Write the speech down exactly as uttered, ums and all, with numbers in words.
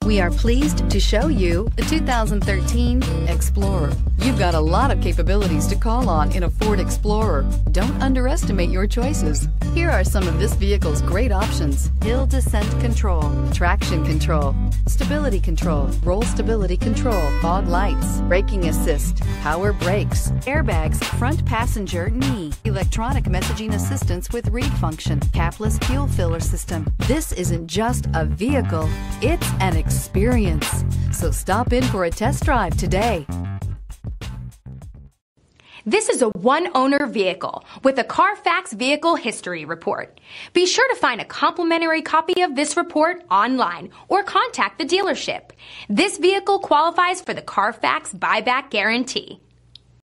We are pleased to show you the two thousand thirteen Explorer. You've got a lot of capabilities to call on in a Ford Explorer. Don't underestimate your choices. Here are some of this vehicle's great options: hill descent control, traction control, stability control, roll stability control, fog lights, braking assist, power brakes, airbags, front passenger knee, electronic messaging assistance with read function, capless fuel filler system. This isn't just a vehicle, it's an experience. So stop in for a test drive today. This is a one-owner vehicle with a Carfax Vehicle History Report. Be sure to find a complimentary copy of this report online or contact the dealership. This vehicle qualifies for the Carfax Buyback Guarantee.